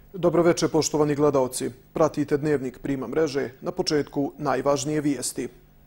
Dobroveče, poštovani gledaoci. Pratite Dnevnik Prima mreže, na početku najvažnije vijesti.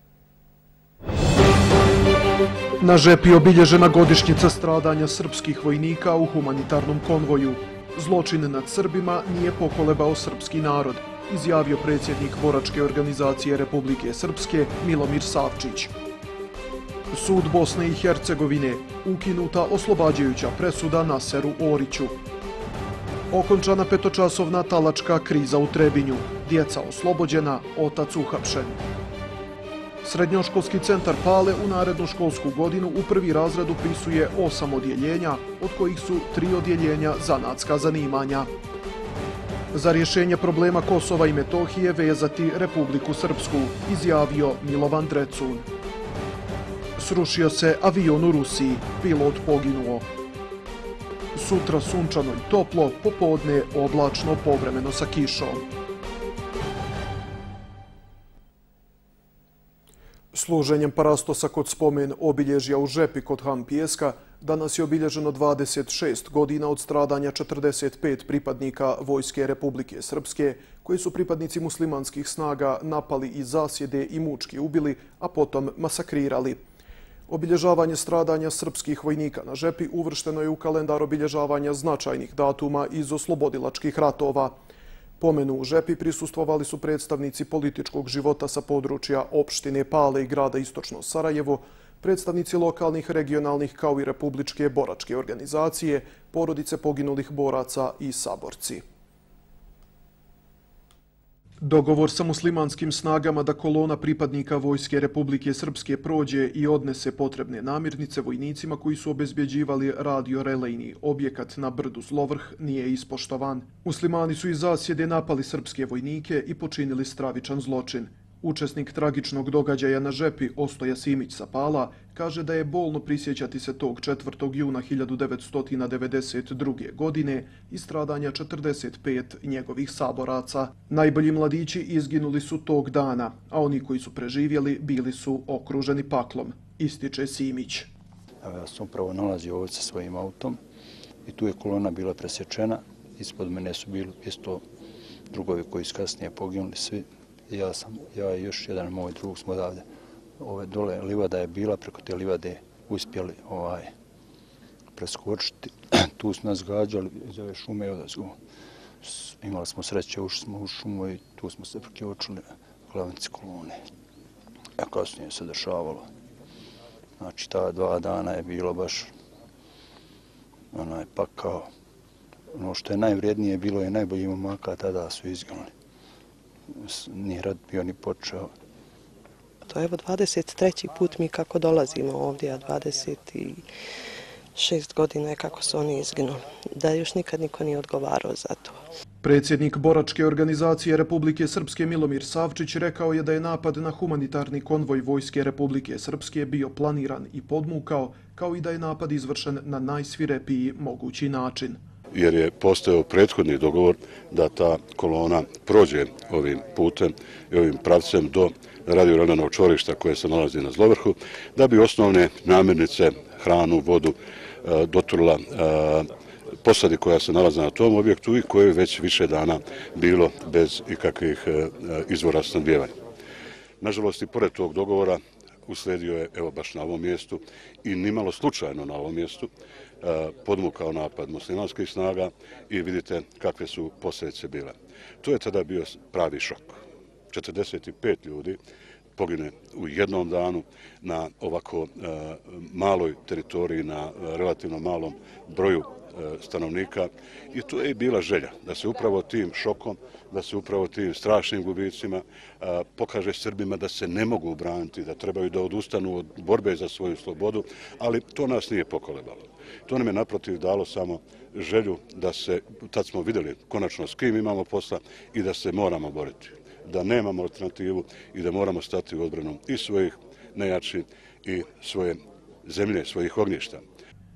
Na Žepi obilježena godišnjica stradanja srpskih vojnika u humanitarnom konvoju. Zločin nad Srbima nije pokolebao srpski narod, izjavio predsjednik Boračke organizacije Republike Srpske Milomir Savčić. Sud Bosne i Hercegovine, ukinuta oslobađajuća presuda Naseru Oriću. Okončana petočasovna talačka kriza u Trebinju, djeca oslobođena, otac uhapšen. Srednjoškolski centar Pale u narednu školsku godinu u prvi razred upisuje 8 odjeljenja, od kojih su 3 odjeljenja zanatska zanimanja. Za rješenje problema Kosova i Metohije vezati Republiku Srpsku, izjavio Milovan Drecun. Srušio se avion u Rusiji, pilot poginuo. Sutra sunčano i toplo, popodne oblačno, povremeno sa kišom. Služenjem parastosa kod spomen obilježja u Žepi kod Han Pijeska danas je obilježeno 26 godina od stradanja 45 pripadnika Vojske Republike Srpske, koji su pripadnici muslimanskih snaga napali iz zasjede i mučki ubili, a potom masakrirali. Obilježavanje stradanja srpskih vojnika na Žepi uvršteno je u kalendar obilježavanja značajnih datuma iz oslobodilačkih ratova. Pomenu u Žepi prisustvovali su predstavnici političkog života sa područja opštine Pale i grada Istočno Sarajevo, predstavnici lokalnih, regionalnih kao i republičke boračke organizacije, porodice poginulih boraca i saborci. Dogovor sa muslimanskim snagama da kolona pripadnika Vojske Republike Srpske prođe i odnese potrebne namirnice vojnicima koji su obezbjeđivali radio-relejni objekat na brdu Zlovrh nije ispoštovan. Muslimani su iz zasjede napali srpske vojnike i počinili stravičan zločin. Učesnik tragičnog događaja na Žepi, Ostoja Simić sa Pala, kaže da je bolno prisjećati se tog 4. juna 1992. godine i stradanja 45 njegovih saboraca. Najbolji mladići izginuli su tog dana, a oni koji su preživjeli bili su okruženi paklom, ističe Simić. Ja sam upravo nalazio ovdje sa svojim autom i tu je kolona bila presječena. Ispod mene su bili isto drugovi koji su kasnije poginuli svi. Ja i još jedan moj drug smo odavde. Ove dole livada je bila, preko te livade uspjeli preskočiti. Tu su nas gađali iz ove šume i odazgo. Imali smo sreće, ušli smo u šumu i tu smo se prekočili glavnici kolone. A kasnije se dešavalo. Znači, ta 2 dana je bilo baš pakao. Ono što je najvrijednije bilo je najbolji momaka, tada su izginuli. Nije rad bio ni počeo. To je evo 23. put mi kako dolazimo ovdje, a 26 godina je kako su oni izginuli. Da još nikad niko nije odgovarao za to. Predsjednik Boračke organizacije Republike Srpske Milomir Savčić rekao je da je napad na humanitarni konvoj Vojske Republike Srpske bio planiran i podmukao, kao i da je napad izvršen na najsvirepiji mogući način. Jer je postojao prethodni dogovor da ta kolona prođe ovim putem i ovim pravcem do radio-relejnog čvorišta koje se nalazi na Zlovrhu, da bi osnovne namirnice, hranu, vodu doturila posadi koja se nalazi na tom objektu i koje je već više dana bilo bez ikakvih izvora snabdijevanja. Nažalost, i pored tog dogovora uslijedio je, evo baš na ovom mjestu i nimalo slučajno na ovom mjestu, podmukao napad muslimanskih snaga i vidite kakve su posljedice bile. To je tada bio pravi šok. 45 ljudi pogine u jednom danu na ovako maloj teritoriji, na relativno malom broju stanovnika i to je bila želja da se upravo tim šokom, da se upravo tim strašnim gubicima pokaže Srbima da se ne mogu braniti, da trebaju da odustanu od borbe za svoju slobodu, ali to nas nije pokolebalo. To nam je naprotiv dalo samo želju da se, tad smo vidjeli konačno s kim imamo posla i da se moramo boriti, da nemamo alternativu i da moramo stati u odbranu i svojih nejačih i svoje zemlje, svojih ognjišta.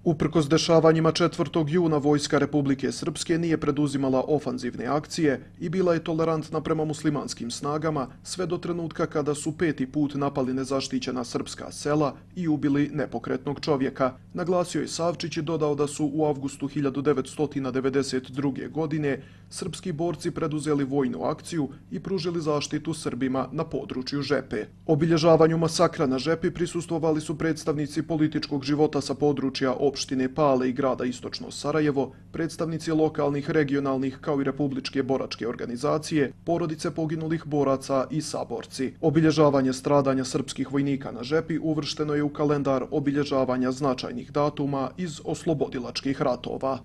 Uprkos dešavanjima 4. juna Vojska Republike Srpske nije preduzimala ofanzivne akcije i bila je tolerantna prema muslimanskim snagama sve do trenutka kada su 5. put napali nezaštićena srpska sela i ubili nepokretnog čovjeka. Naglasio je Savčić i dodao da su u avgustu 1992. godine srpski borci preduzeli vojnu akciju i pružili zaštitu Srbima na području Žepe. Obilježavanju masakra na Žepi prisustvovali su predstavnici političkog života sa područja opštine Pale i grada Istočno Sarajevo, predstavnici lokalnih, regionalnih kao i republičke boračke organizacije, porodice poginulih boraca i saborci. Obilježavanje stradanja srpskih vojnika na Žepi uvršteno je u kalendar obilježavanja značajnih datuma iz oslobodilačkih ratova.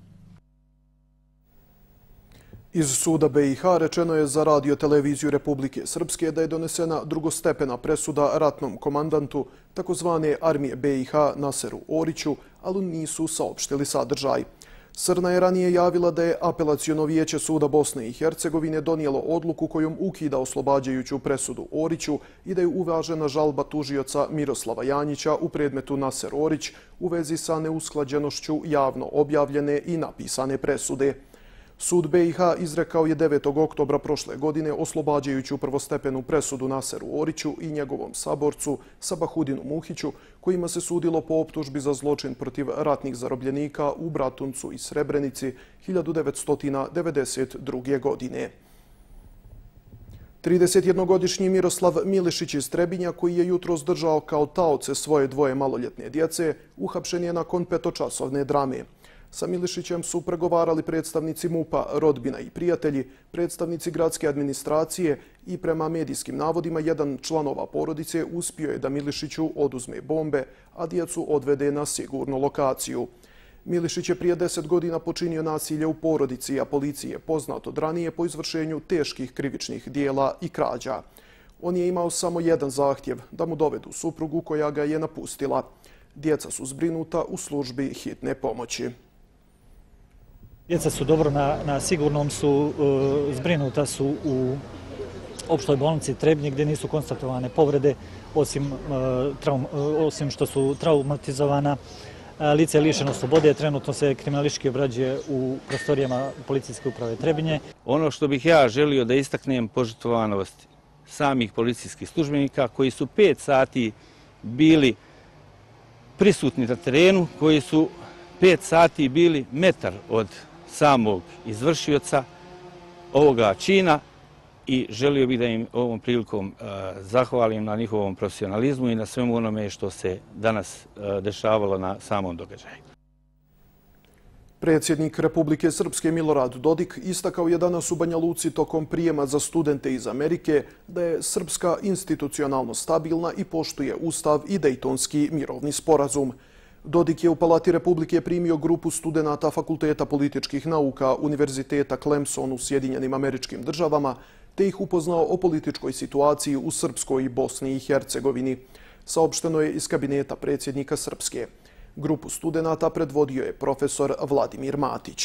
Iz suda BiH rečeno je za Radio-televiziju Republike Srpske da je donesena drugostepena presuda ratnom komandantu takozvane armije BiH Naseru Oriću, ali nisu saopštili sadržaj. Srna je ranije javila da je apelaciono vijeće suda Bosne i Hercegovine donijelo odluku kojom ukida oslobađajuću presudu Oriću i da je uvažena žalba tužioca Miroslava Janjića u predmetu Naser Orić u vezi sa neusklađenošću javno objavljene i napisane presude. Sud BiH izrekao je 9. oktobra prošle godine oslobađajuću prvostepenu presudu Naseru Oriću i njegovom saborcu Sabahudinu Muhiću, kojima se sudilo po optužbi za zločin protiv ratnih zarobljenika u Bratuncu i Srebrenici 1992. godine. 31-godišnji Miroslav Milišić iz Trebinja, koji je jutros držao kao taoce svoje dvoje maloljetne djece, uhapšen je nakon petočasovne drame. Sa Milišićem su pregovarali predstavnici MUP-a, rodbina i prijatelji, predstavnici gradske administracije i prema medijskim navodima jedan članova porodice uspio je da Milišiću oduzme bombe, a djecu odvede na sigurnu lokaciju. Milišić je prije 10 godina počinio nasilje u porodici, a policiji je poznat od ranije po izvršenju teških krivičnih dijela i krađa. On je imao samo jedan zahtjev, da mu dovedu suprugu koja ga je napustila. Djeca su zbrinuta u službi hitne pomoći. Djeca su dobro na sigurnom su, zbrinuta su u opštoj bolnici Trebinje gdje nisu konstatovane povrede, osim što su traumatizovana. Lice je lišeno slobode, trenutno se kriminalistički obrađuje u prostorijama policijske uprave Trebinje. Ono što bih ja želio da istaknem požrtvovanost samih policijskih službenika koji su 5 sati bili prisutni na terenu, koji su 5 sati bili metar od samog izvršioca ovoga čina i želio bih da im ovom prilikom zahvalim na njihovom profesionalizmu i na svemu onome što se danas dešavalo na samom događaju. Predsjednik Republike Srpske Milorad Dodik istakao je danas u Banja Luci tokom prijema za studente iz Amerike da je Srpska institucionalno stabilna i poštuje Ustav i Dejtonski mirovni sporazum. Dodik je u Palati Republike primio grupu studenata Fakulteta političkih nauka Univerziteta Clemson u Sjedinjenim Američkim Državama, te ih upoznao o političkoj situaciji u Srpskoj i Bosni i Hercegovini. Saopšteno je iz kabineta predsjednika Srpske. Grupu studenata predvodio je profesor Vladimir Matić.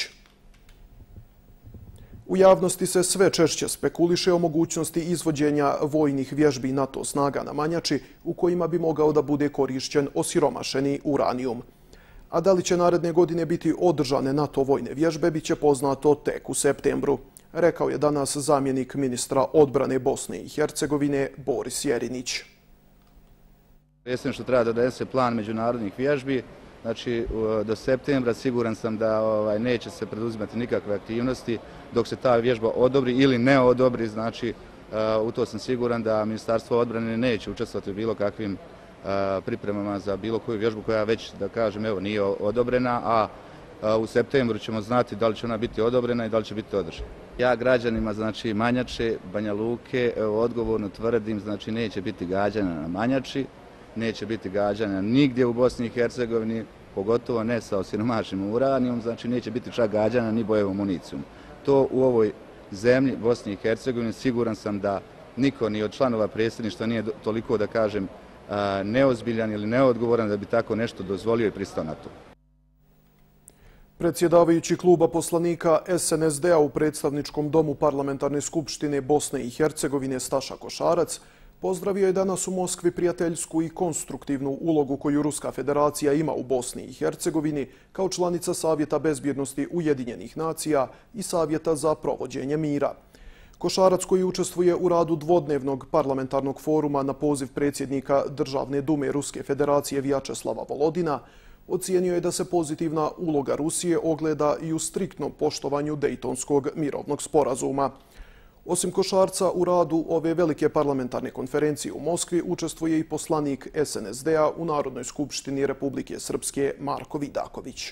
U javnosti se sve češće spekuliše o mogućnosti izvođenja vojnih vježbi NATO snaga na Manjači u kojima bi mogao da bude korišćen osiromašeni uranijum. A da li će naredne godine biti održane NATO vojne vježbe bit će poznato tek u septembru, rekao je danas zamjenik ministra odbrane Bosne i Hercegovine Boris Jerinić. Predsjedništvo treba da donese plan međunarodnih vježbi. Znači, do septembra siguran sam da neće se preduzimati nikakve aktivnosti dok se ta vježba odobri ili ne odobri. Znači, u to sam siguran da Ministarstvo odbrane neće učestvovati u bilo kakvim pripremama za bilo koju vježbu koja već, da kažem, evo, nije odobrena, a u septembru ćemo znati da li će ona biti odobrena i da li će biti održana. Ja građanima, znači, Manjače, Banja Luke, odgovorno tvrdim, znači, neće biti gađanja na Manjači, neće biti gađanja nigdje u Bosni i Hercegovini, pogotovo ne sa osiromašenim uranijom, znači neće biti čak gađanja ni bojevom municijom. To u ovoj zemlji, Bosni i Hercegovini, siguran sam da niko ni od članova predsjedništva nije toliko, da kažem, neozbiljan ili neodgovoran da bi tako nešto dozvolio i pristao na to. Predsjedavajući kluba poslanika SNSD-a u predstavničkom domu Parlamentarne skupštine Bosne i Hercegovine Staša Košarac Pozdravio je danas u Moskvi prijateljsku i konstruktivnu ulogu koju Ruska federacija ima u Bosni i Hercegovini kao članica Savjeta bezbjednosti Ujedinjenih nacija i Savjeta za provođenje mira. Košarac koji učestvuje u radu dvodnevnog parlamentarnog foruma na poziv predsjednika Državne dume Ruske federacije Vjačeslava Volodina ocijenio je da se pozitivna uloga Rusije ogleda i u striktnom poštovanju Dejtonskog mirovnog sporazuma. Osim Košarca, u radu ove velike parlamentarne konferencije u Moskvi učestvuje i poslanik SNSD-a u Narodnoj skupštini Republike Srpske Marko Vidaković.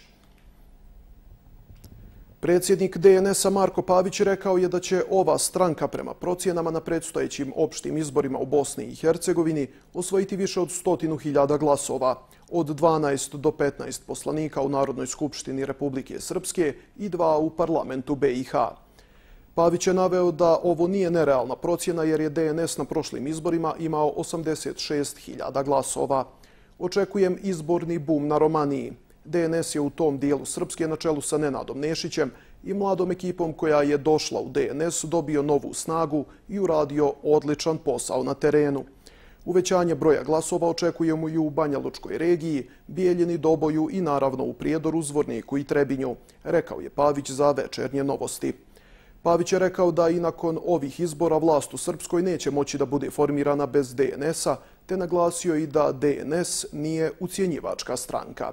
Predsjednik DNS-a Marko Pavić rekao je da će ova stranka prema procjenama na predstojećim opštim izborima u Bosni i Hercegovini osvojiti više od 100.000 glasova, od 12 do 15 poslanika u Narodnoj skupštini Republike Srpske i 2 u parlamentu BiH. Pavić je naveo da ovo nije nerealna procjena jer je DNS na prošlim izborima imao 86.000 glasova. Očekujem izborni bum na Romaniji. DNS je u tom dijelu Srpske na čelu sa Nenadom Nešićem i mladom ekipom koja je došla u DNS dobio novu snagu i uradio odličan posao na terenu. Uvećanje broja glasova očekujemo i u Banja Lučkoj regiji, Bijeljini, Doboju i naravno u Prijedoru, Zvorniku i Trebinju, rekao je Pavić za Večernje novosti. Pavić je rekao da i nakon ovih izbora vlast u Srpskoj neće moći da bude formirana bez DNS-a, te naglasio i da DNS nije ucjenjivačka stranka.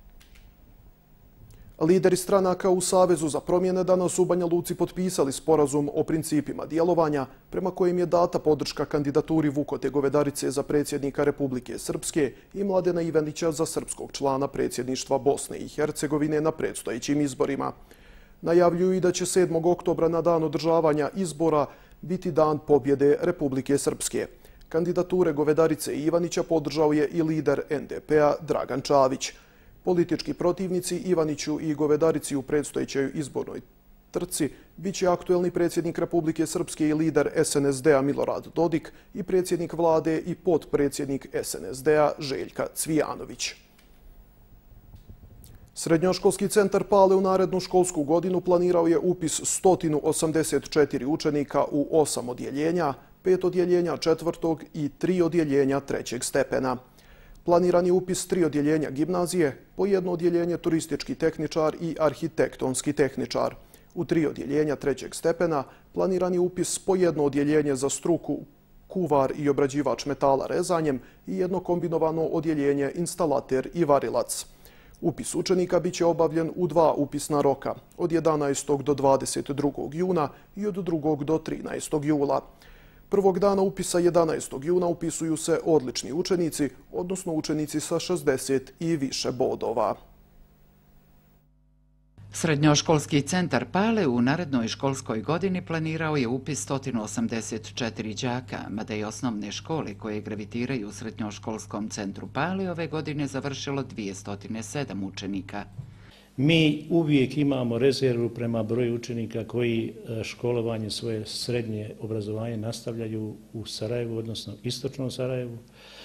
Lideri stranaka u Savezu za promjene danas u Banja Luci potpisali sporazum o principima djelovanja prema kojim je data podrška kandidaturi Vukote Govedarice za predsjednika Republike Srpske i Mladena Ivanića za srpskog člana predsjedništva Bosne i Hercegovine na predstojećim izborima. Najavljuju i da će 7. oktobra na dan održavanja izbora biti dan pobjede Republike Srpske. Kandidature Govedarice i Ivanića podržao je i lider NDP-a Dragan Čavić. Politički protivnici Ivaniću i Govedarici u predstojećoj izbornoj trci bit će aktuelni predsjednik Republike Srpske i lider SNSD-a Milorad Dodik i predsjednik vlade i potpredsjednik SNSD-a Željka Cvijanović. Srednjoškolski centar Pale u narednu školsku godinu planirao je upis 184 učenika u 8 odjeljenja, 5 odjeljenja 4. i 3 odjeljenja 3. stepena. Planiran je upis 3 odjeljenja gimnazije, po 1 odjeljenje turistički tehničar i arhitektonski tehničar. U 3 odjeljenja 3. stepena planiran je upis po 1 odjeljenje za struku kuvar i obrađivač metala rezanjem i 1 kombinovano odjeljenje instalater i varilac. Upis učenika biće obavljen u 2 upisna roka, od 11. do 22. juna i od 2. do 13. jula. Prvog dana upisa 11. juna upisuju se odlični učenici, odnosno učenici sa 60 i više bodova. Srednjoškolski centar Pale u narednoj školskoj godini planirao je upis 184 đaka, mada i osnovne škole koje gravitiraju u srednjoškolskom centru Pale ove godine završilo 207 učenika. Mi uvijek imamo rezervu prema broju učenika koji školovanje svoje srednje obrazovanje nastavljaju u Sarajevu, odnosno istočnom Sarajevu.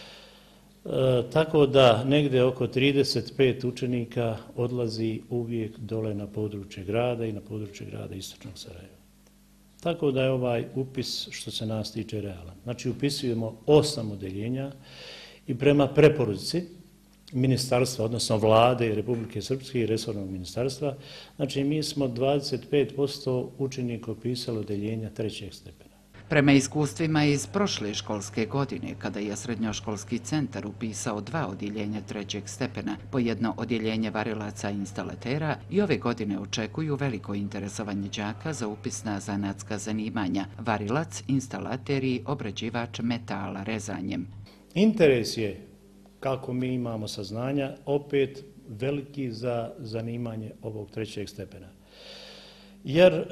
Tako da negde oko 35 učenika odlazi uvijek dole na područje grada i na područje grada istočnog Sarajeva. Tako da je ovaj upis što se nas tiče realan. Znači upisujemo 8 odeljenja i prema preporuci ministarstva, odnosno vlade Republike Srpske i resornog ministarstva, znači mi smo 25% učenika upisali odeljenja 3. stepena. Prema iskustvima iz prošle školske godine, kada je srednjoškolski centar upisao 2 odjeljenja 3. stepena, po 1 odjeljenje varilaca i instalatera, i ove godine očekuju veliko interesovanje đaka za upis na zanatska zanimanja, varilac, instalater i obrađivač metala rezanjem. Interes je, kako mi imamo saznanja, opet veliki za zanimanje ovog 3. stepena. Jer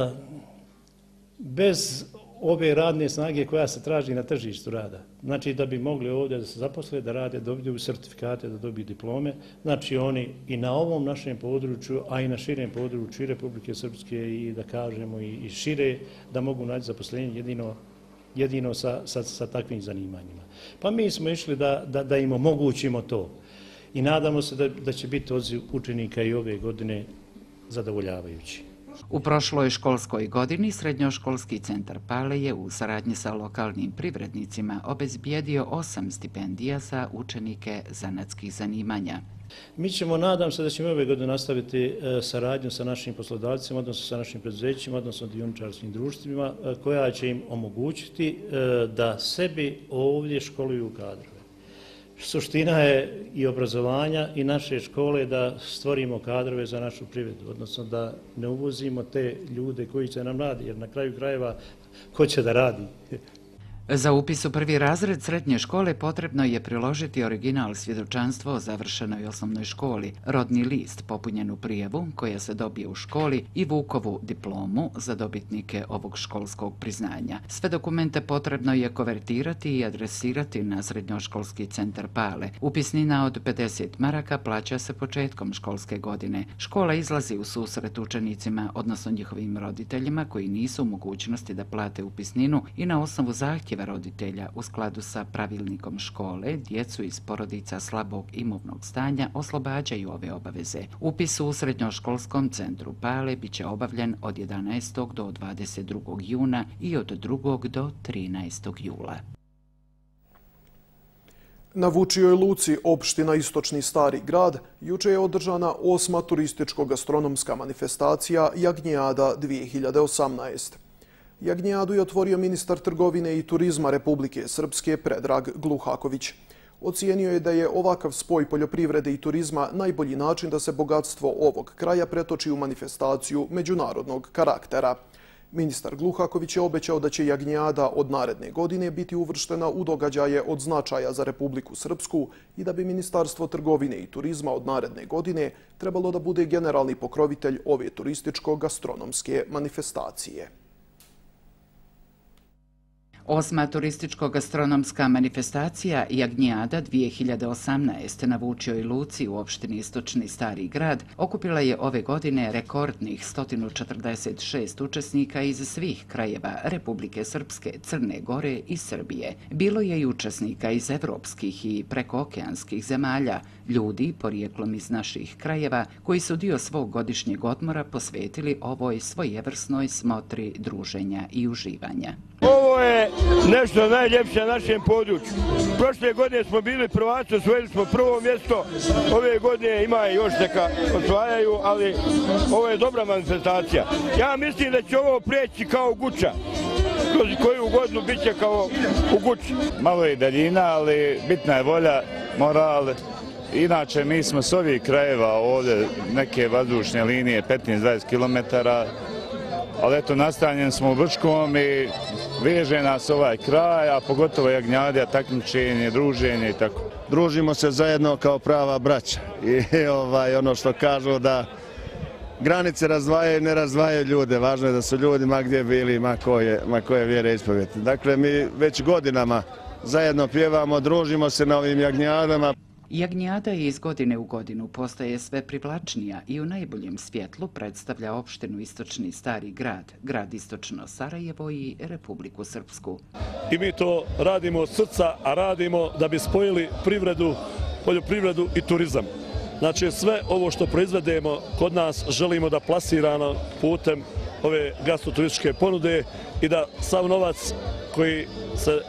bez ove radne snage koja se traži na tržištu rada, znači da bi mogli ovdje da se zaposle, da rade, dobiju sertifikate, da dobiju diplome, znači oni i na ovom našem području, a i na širem području i Republike Srpske i da kažemo i šire, da mogu naći zaposlenje jedino sa takvim zanimanjima. Pa mi smo išli da im omogućimo to i nadamo se da će biti odziv učenika i ove godine zadovoljavajući. U prošloj školskoj godini Srednjoškolski centar Pale je u saradnji sa lokalnim privrednicima obezbijedio 8 stipendija za učenike zanatskih zanimanja. Mi ćemo, nadam se da ćemo ove godine nastaviti saradnju sa našim poslodavcima, odnosno sa našim preduzećima, odnosno dioničarskim društvima, koja će im omogućiti da sebi ovdje školuju kadrove. Suština je i obrazovanja i naše škole da stvorimo kadrove za našu privredu, odnosno da ne uvozimo te ljude koji će nam radi, jer na kraju krajeva ko će da radi? Za upis u prvi razred srednje škole potrebno je priložiti original svjedočanstvo o završenoj osnovnoj školi, rodni list, popunjenu prijavu koja se dobije u školi i Vukovu diplomu za dobitnike ovog školskog priznanja. Sve dokumente potrebno je kovertirati i adresirati na Srednjoškolski centar Pale. Upisnina od 50 maraka plaća se početkom školske godine. Škola izlazi u susret učenicima, odnosno njihovim roditeljima koji nisu u mogućnosti da plate upisninu i na osnovu zahtjeva roditelja u skladu sa pravilnikom škole djecu iz porodica slabog imovnog stanja oslobađaju ove obaveze. Upis u Srednjoškolskom centru Pale biće obavljen od 11. do 22. juna i od 2. do 13. jula. Na Vučijoj luci, opština Istočni Stari grad, juče je održana 8. turističko-gastronomska manifestacija Jagnjada 2018. Jagnjadu je otvorio ministar trgovine i turizma Republike Srpske Predrag Gluhaković. Ocijenio je da je ovakav spoj poljoprivrede i turizma najbolji način da se bogatstvo ovog kraja pretoči u manifestaciju međunarodnog karaktera. Ministar Gluhaković je obećao da će Jagnjada od naredne godine biti uvrštena u događaje od značaja za Republiku Srpsku i da bi Ministarstvo trgovine i turizma od naredne godine trebalo da bude generalni pokrovitelj ove turističko-gastronomske manifestacije. 8. turističko-gastronomska manifestacija Jagnjada 2018 na Vučijoj luci u opštini Istočni Stari grad okupila je ove godine rekordnih 146 učesnika iz svih krajeva Republike Srpske, Crne Gore i Srbije. Bilo je i učesnika iz evropskih i prekookeanskih zemalja, ljudi porijeklom iz naših krajeva koji su dio svog godišnjeg odmora posvetili ovoj svojevrsnoj smotri druženja i uživanja. Ovo je nešto najljepše na našem području. Prošle godine smo bili prvaci, osvojili smo prvo mjesto. Ove godine ima još neka osvajaju, ali ovo je dobra manifestacija. Ja mislim da će ovo prijeći kao Guča. Kroz koju godinu bit će kao u Guči. Malo je daljina, ali bitna je volja, moral. Inače, mi smo s ovih krajeva ovdje neke vazdušne linije 15-20 km, ali eto, nastanjeni smo u Brčkom i veže nas ovaj kraj, a pogotovo Jagnjada, takmičenje, druženje i tako. Družimo se zajedno kao prava braća i ono što kažu da granice razdvajaju, ne razdvajaju ljude. Važno je da su ljudi ma gdje bili, ma koje vjere ispovjeti. Dakle, mi već godinama zajedno pjevamo, družimo se na ovim Jagnjadama. Jagnjada iz godine u godinu postaje sve privlačnija i u najboljem svjetlu predstavlja opštinu Istočni Stari grad, grad Istočno Sarajevo i Republiku Srpsku. I mi to radimo od srca, a radimo da bi spojili privredu, poljoprivredu i turizam. Znači sve ovo što proizvedemo kod nas želimo da plasiramo putem ove gastroturističke ponude i da sav novac koji se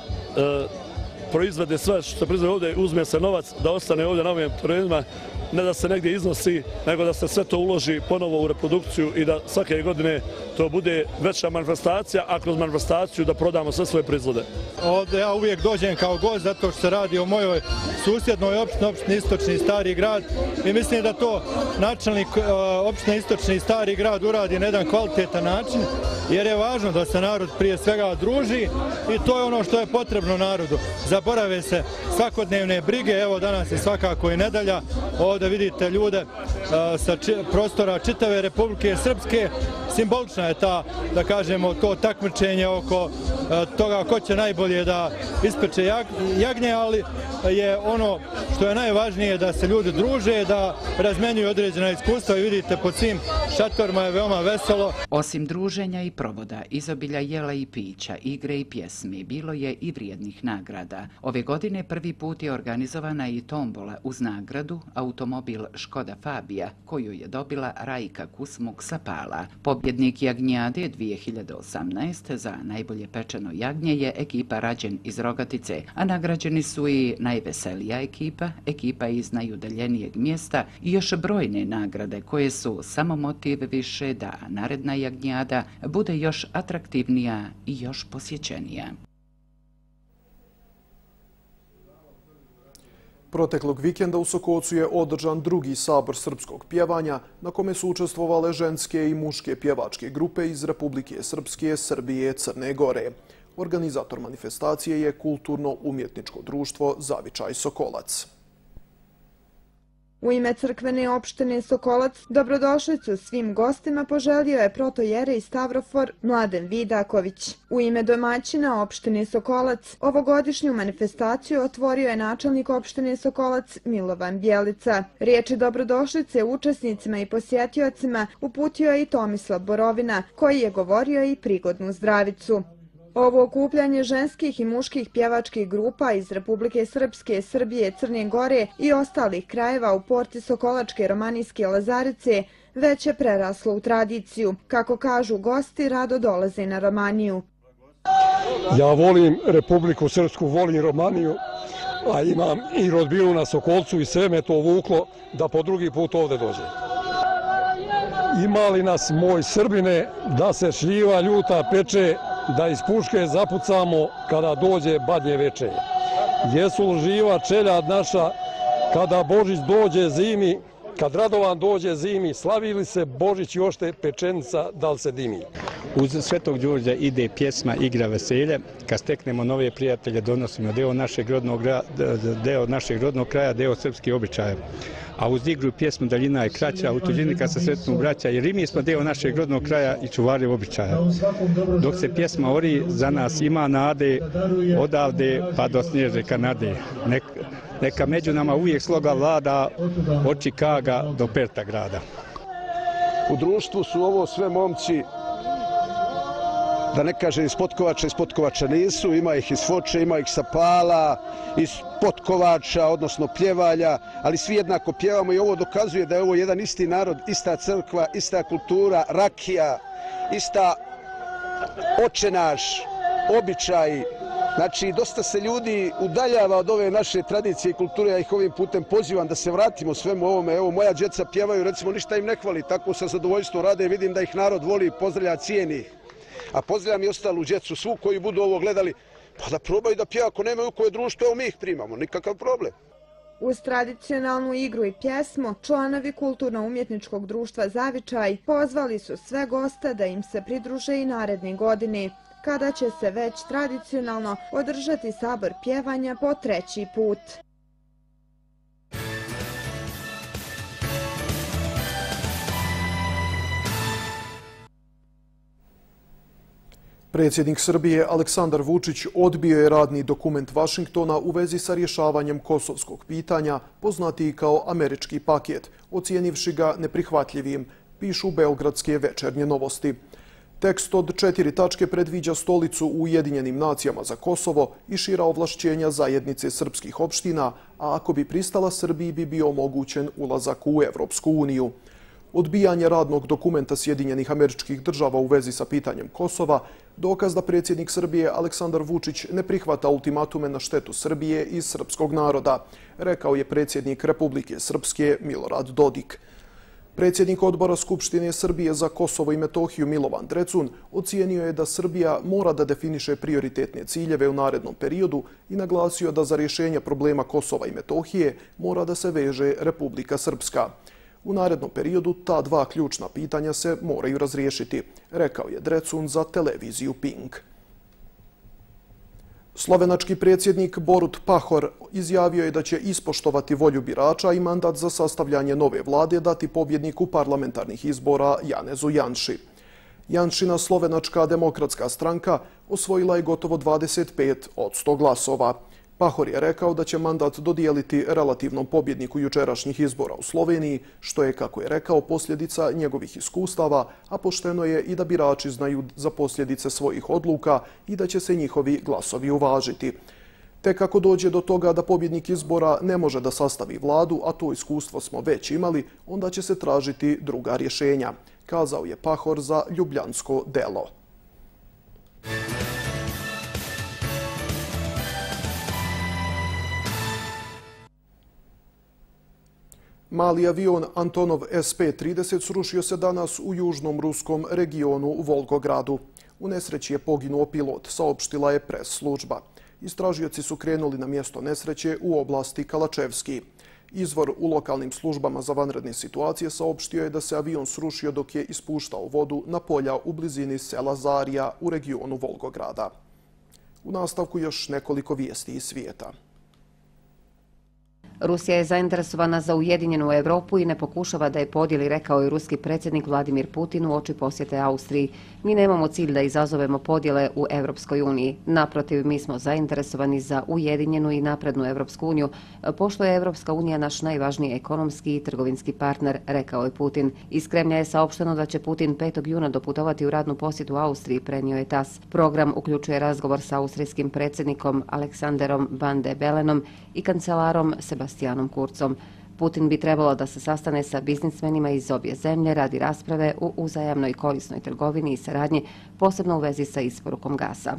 proizvede, sve što se proizvede ovdje, uzme se novac da ostane ovdje na ovim terenima, ne da se negdje iznosi, nego da se sve to uloži ponovo u reprodukciju i da svake godine to bude veća manifestacija, a kroz manifestaciju da prodamo sve svoje proizvode. Ovdje ja uvijek dođem kao gost zato što se radi o mojoj susjednoj opštini Istočni Stari grad i mislim da to načelnik opštine Istočni Stari grad uradi na jedan kvalitetan način, jer je važno da se narod prije svega druži i to je ono što je potrebno narodu. Zaborave se svakodnevne brige, evo danas je svakako i nedelja, ovdje vidite ljude sa prostora čitave Republike Srpske. Simbolična je ta, da kažemo, to takmičenje oko toga ko će najbolje da ispeče jagnje, ali je ono što je najvažnije da se ljudi druže, da razmenjuju određena iskustva i vidite po svim šatorima je veoma veselo. Osim druženja i provoda, izobilja jela i pića, igre i pjesmi, bilo je i vrijednih nagrada. Ove godine prvi put je organizovana i tombola uz nagradu automobil Škoda Fabija, koju je dobila Rajka Kusmuk sa Pala. Pobjednik jagnjade 2018 za najbolje pečeno jagnje je ekipa Rađen iz Rogatice, a nagrađeni su i najveselija ekipa iz najudaljenijeg mjesta i još brojne nagrade koje su samo motiv više da naredna jagnjada bude još atraktivnija i još posjećenija. Proteklog vikenda u Sokocu je održan drugi sabor srpskog pjevanja, na kome su učestvovale ženske i muške pjevačke grupe iz Republike Srpske, Srbije, Crne Gore. Organizator manifestacije je Kulturno-umjetničko društvo Zavičaj Sokolac. U ime crkvene opštine Sokolac dobrodošlicu svim gostima poželio je protojerej Stavrofor Mladen Vidaković. U ime domaćina opštine Sokolac ovogodišnju manifestaciju otvorio je načelnik opštine Sokolac Milovan Bjelica. Riječi dobrodošlice učesnicima i posjetiocima uputio je i Tomislav Borovina, koji je govorio i prigodnu zdravicu. Ovo okupljanje ženskih i muških pjevačkih grupa iz Republike Srpske, Srbije, Crne Gore i ostalih krajeva u porti Sokolačke romanijske Lazarice već je preraslo u tradiciju. Kako kažu gosti, rado dolaze na Romaniju. Ja volim Republiku Srpsku, volim Romaniju, a imam i rodbinu na Sokolcu i sve me to vuklo da po drugi put ovdje dođe. Ima li nas moj Srbine da se šljiva ljuta peče, da iz puške zapucamo kada dođe badnje veče? Jesu li živa čeljad naša kada Božić dođe zimi, kad Radovan dođe zimi, slavi li se Božić i ošte pečenica, da li se dimi? Uz Svetog Đurđa ide pjesma Igra veselje. Kad steknemo nove prijatelje, donosimo deo našeg rodnog kraja, deo srpskih običaja. A uz igru pjesmu Daljina je kraća, u tuđini kad se sretnu braća, jer i mi smo deo našeg rodnog kraja i čuvari običaja. Dok se pjesma ori, za nas ima nade, odavde pa do snježne Kanade. Neka među nama uvijek sloga vlada, od Čikaga do Perta grada. U društvu su ovo sve momci, da ne kaže iz Potkovača nisu, ima ih iz Foče, ima ih sa Pala, iz Potkovača, odnosno Pljevalja, ali svi jednako pjevamo i ovo dokazuje da je ovo jedan isti narod, ista crkva, ista kultura, rakija, ista očenaš, običaji. Znači, dosta se ljudi udaljava od ove naše tradicije i kulture, ja ih ovim putem pozivam da se vratimo svemu ovome. Evo, moja djeca pjevaju, recimo, ništa im ne hvali, tako sa zadovoljstvom rade i vidim da ih narod voli, pozdravlja, cijeni. A pozdravljam i ostalu djecu, svu koji budu ovo gledali, pa da probaju da pjeva, ako nemaju koje društvo, evo mi ih primamo, nikakav problem. Uz tradicionalnu igru i pjesmu, članovi Kulturno-umjetničkog društva Zavičaj pozvali su sve goste da im se pridruže i naredne godine, kada će se već tradicionalno održati sabor pjevanja po 3. put. Predsjednik Srbije Aleksandar Vučić odbio je radni dokument Vašingtona u vezi sa rješavanjem kosovskog pitanja, poznatiji kao američki paket, ocijenivši ga neprihvatljivim, pišu Beogradske večernje novosti. Tekst od 4 tačke predviđa stolicu u Ujedinjenim nacijama za Kosovo i šira ovlašćenja zajednice srpskih opština, a ako bi pristala Srbiji bi bio omogućen ulazak u Evropsku uniju. Odbijanje radnog dokumenta Sjedinjenih Američkih Država u vezi sa pitanjem Kosova dokaz da predsjednik Srbije Aleksandar Vučić ne prihvata ultimatume na štetu Srbije i srpskog naroda, rekao je predsjednik Republike Srpske Milorad Dodik. Predsjednik odbora Skupštine Srbije za Kosovo i Metohiju Milovan Drecun ocijenio je da Srbija mora da definiše prioritetne ciljeve u narednom periodu i naglasio da za rješenje problema Kosova i Metohije mora da se veže Republika Srpska. U narednom periodu ta dva ključna pitanja se moraju razriješiti, rekao je Drecun za televiziju Pink. Slovenački predsjednik Borut Pahor izjavio je da će ispoštovati volju birača i mandat za sastavljanje nove vlade dati pobjedniku parlamentarnih izbora Janezu Janši. Janšina Slovenačka demokratska stranka osvojila je gotovo 25% glasova. Pahor je rekao da će mandat dodijeliti relativnom pobjedniku jučerašnjih izbora u Sloveniji, što je, kako je rekao, posljedica njegovih iskustava, a pošteno je i da birači znaju za posljedice svojih odluka i da će se njihovi glasovi uvažiti. Tek ako dođe do toga da pobjednik izbora ne može da sastavi vladu, a to iskustvo smo već imali, onda će se tražiti druga rješenja, kazao je Pahor za Ljubljansko delo. Mali avion Antonov SP-30 srušio se danas u južnom ruskom regionu Volgogradu. U nesreći je poginuo pilot, saopštila je pres služba. Istražioci su krenuli na mjesto nesreće u oblasti Kalačevski. Izvor u lokalnim službama za vanredne situacije saopštio je da se avion srušio dok je ispuštao vodu na polja u blizini sela Zarija u regionu Volgograda. U nastavku još nekoliko vijesti iz svijeta. Rusija je zainteresovana za ujedinjenu Evropu i ne pokušava da je podijeli, rekao je ruski predsjednik Vladimir Putin uoči posjete Austriji. Mi nemamo cilj da izazovemo podjele u Evropskoj uniji. Naprotiv, mi smo zainteresovani za ujedinjenu i naprednu Evropsku uniju, pošto je Evropska unija naš najvažniji ekonomski i trgovinski partner, rekao je Putin. Iz Kremlja je saopšteno da će Putin 5. juna doputovati u radnu posjetu Austriji, prenio je TASS. Program uključuje razgovor sa austrijskim predsjednikom Aleksanderom Van de Belenom i kancelarom Sebastianom Kurzom. Putin bi trebalo da se sastane sa biznismenima iz obje zemlje radi rasprave u uzajamnoj korisnoj trgovini i saradnji, posebno u vezi sa isporukom gasa.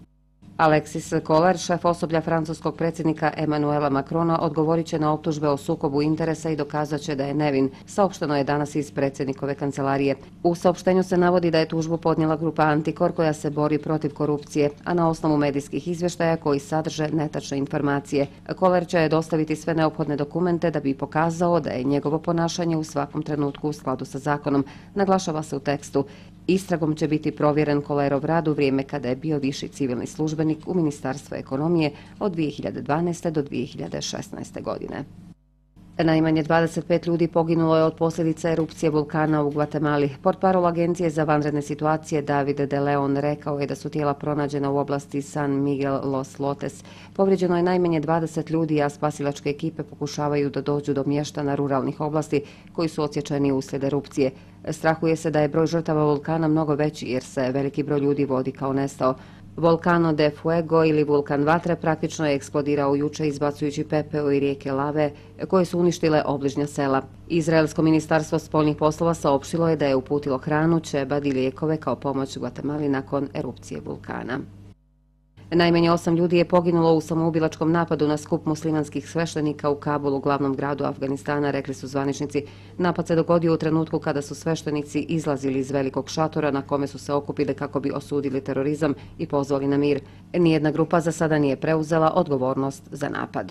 Alexis Kohler, šef osoblja francuskog predsjednika Emmanuela Macrona, odgovorit će na optužbe o sukobu interesa i dokazat će da je nevin, saopšteno je danas iz predsjednikove kancelarije. U saopštenju se navodi da je tužbu podnijela grupa Antikor koja se bori protiv korupcije, a na osnovu medijskih izvještaja koji sadrže netačne informacije. Kohler će dostaviti sve neophodne dokumente da bi pokazao da je njegovo ponašanje u svakom trenutku u skladu sa zakonom, naglašava se u tekstu. Istragom će biti provjeren Kohlerov rad u vrijeme kada je bio viši civilni službenik u Ministarstvu ekonomije od 2012. do 2016. godine. Najmanje 25 ljudi poginulo je od posljedica erupcije vulkana u Gvatemali. Portparol Agencije za vanredne situacije David de Leon rekao je da su tijela pronađena u oblasti San Miguel Los Lotes. Povrijeđeno je najmanje 20 ljudi, a spasilačke ekipe pokušavaju da dođu do mještana ruralnih oblasti koji su odsječeni uslijed erupcije. Strahuje se da je broj žrtava vulkana mnogo veći jer se veliki broj ljudi vodi kao nestao. Volcano de Fuego ili vulkan vatre praktično je eksplodirao juče izbacujući pepeo i rijeke lave koje su uništile obližnja sela. Izraelsko ministarstvo spoljnih poslova saopštilo je da je uputilo hranu, ćebad i lijekove kao pomoć Gvatemali nakon erupcije vulkana. Najmanje 8 ljudi je poginulo u samoubilačkom napadu na skup muslimanskih sveštenika u Kabulu, glavnom gradu Afganistana, rekli su zvaničnici. Napad se dogodio u trenutku kada su sveštenici izlazili iz velikog šatora na kome su se okupili kako bi osudili terorizam i pozvali na mir. Nijedna grupa za sada nije preuzela odgovornost za napad.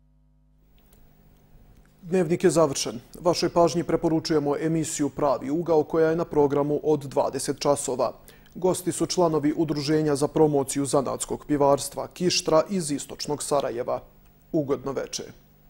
Dnevnik je završen. Vašoj pažnji preporučujemo emisiju Pravi ugao koja je na programu od 20 časova. Gosti su članovi Udruženja za promociju zanatskog pivarstva Kištra iz istočnog Sarajeva. Ugodno veče.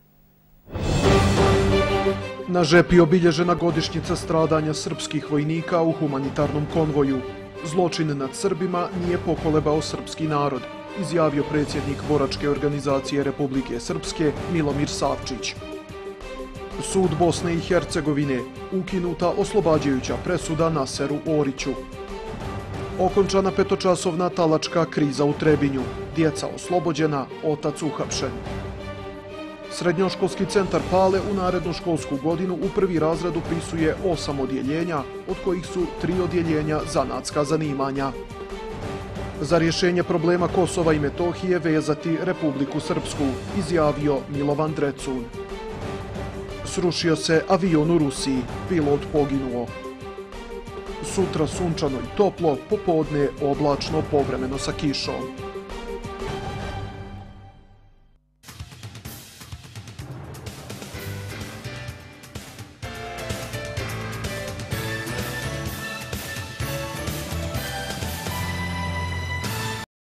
Na Žepi obilježena godišnjica stradanja srpskih vojnika u humanitarnom konvoju. Zločin nad Srbima nije pokolebao srpski narod, izjavio predsjednik Boračke organizacije Republike Srpske Milomir Savčić. Sud Bosne i Hercegovine, ukinuta oslobađajuća presuda Naseru Oriću. Okončana petočasovna talačka kriza u Trebinju. Djeca oslobođena, otac uhapšen. Srednjoškolski centar Pale u narednu školsku godinu u prvi razred upisuje 8 odjeljenja, od kojih su 3 odjeljenja zanatska zanimanja. Za rješenje problema Kosova i Metohije vezati Republiku Srpsku, izjavio Milovan Drecun. Srušio se avion u Rusiji, pilot poginuo. Sutra sunčano i toplo, popodne oblačno povremeno sa kišom.